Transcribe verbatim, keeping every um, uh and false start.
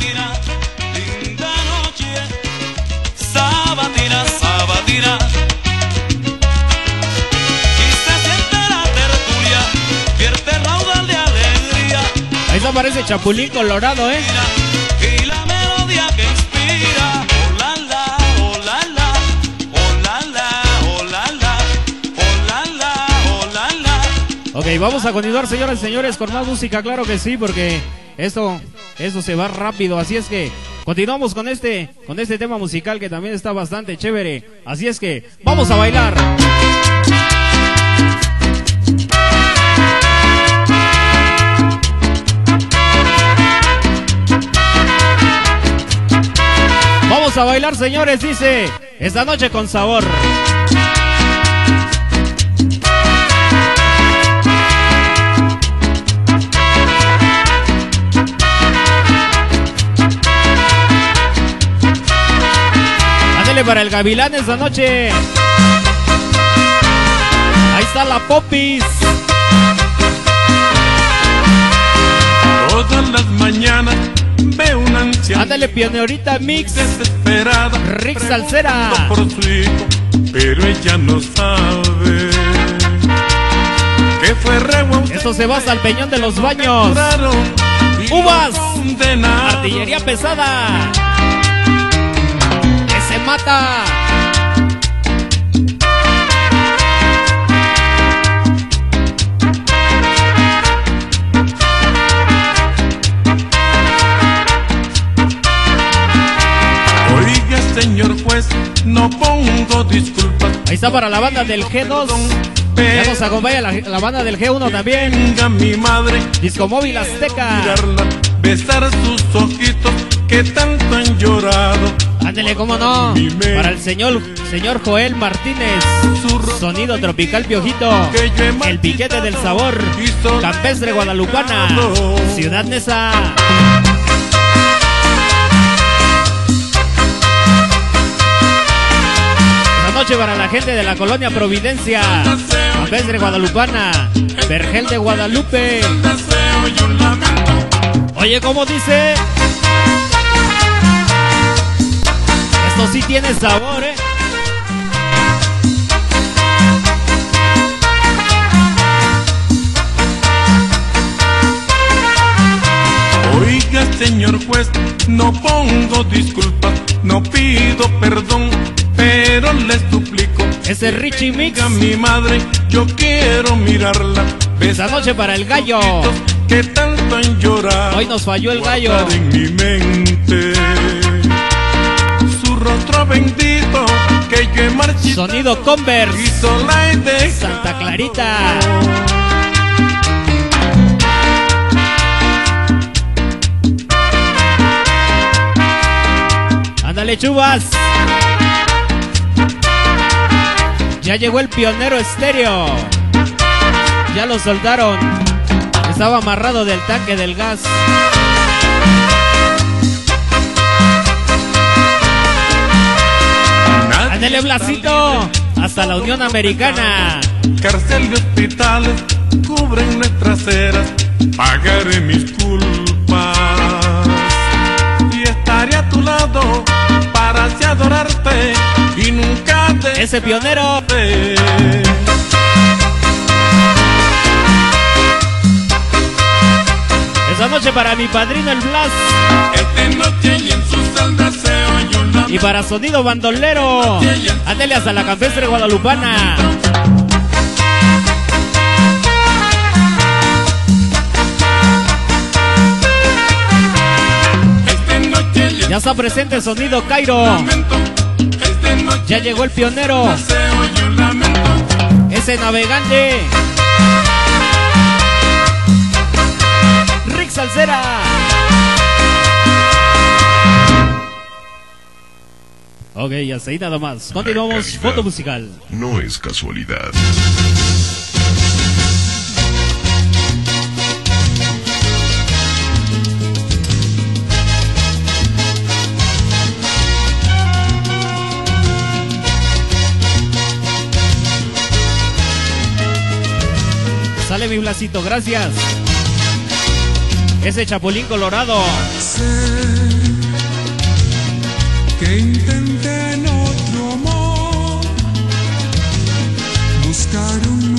sabatina, linda noche, sabatina, sabatina. Y se siente la tertulia, vierte raudal de alegría. Ahí se aparece Chapulín Colorado, ¿eh? Y la melodía que inspira. Oh la la, oh la la, oh la la, oh la la, oh la la, oh la la. Ok, vamos a continuar, señoras y señores, con más música, claro que sí, porque esto, esto se va rápido, así es que continuamos con este, con este tema musical que también está bastante chévere, así es que vamos a bailar. Vamos a bailar, señores, dice, esta noche con sabor. Ándale para el Gavilán esta noche. Ahí está la Popis. Todas las mañanas veo una anciana. Ándale, Pionerita Mix. Desesperada. Rick Salsera. Por su hijo, pero ella no sabe que fue rebo. Esto se va hasta el Peñón de los Baños. Uvas. Artillería pesada. Que se mata. Señor juez, no pongo disculpas. Ahí está para la banda del G dos. Ya nos acompaña la, la banda del G uno también. Venga mi madre, Disco Móvil Azteca. mirarla, besar sus ojitos que tanto han llorado. Ándele, cómo no. Para el señor, señor Joel Martínez. Sonido tropical Piojito. El piquete del sabor. Campestre Guadalupana. Ciudad Neza. Noche para la gente de la colonia Providencia, Campestre Guadalupana, Vergel de Guadalupe. Oye, ¿cómo dice? Esto sí tiene sabor, ¿eh? Oiga, señor juez, no pongo disculpas, no pido perdón, pero les suplico. Ese Richie Mix. A mi madre, yo quiero mirarla. Esta noche para el gallo. Que tanto han llorado. Hoy nos falló el gallo. En mi mente su rostro bendito que yo he marchitado. Sonido Converse. Y sola he dejado. Santa Clarita. Ándale, Chubas. Ya llegó el Pionero Estéreo. Ya lo soltaron. Estaba amarrado del tanque del gas. Ándale, Blasito. Hasta la Unión Americana. Cárcel y hospitales cubren nuestras eras. Pagaré mis culpas y estaré a tu lado para así adorarte y nunca te... Ese Pionero. Esa noche para mi padrino el Blas. Esta noche y en su saldaseo yo la... Y para Sonido Bandolero. Ándale hasta la Campestre Guadalupana. Ya está presente Sonido Cairo. Ya llegó el Pionero. Ese Navegante. Rick Salsera. Ok, hasta ahí nada más. Continuamos, foto musical. No es casualidad. Sale mi Blasito, gracias. Ese Chapulín Colorado. Sé que intenté en otro amor buscar un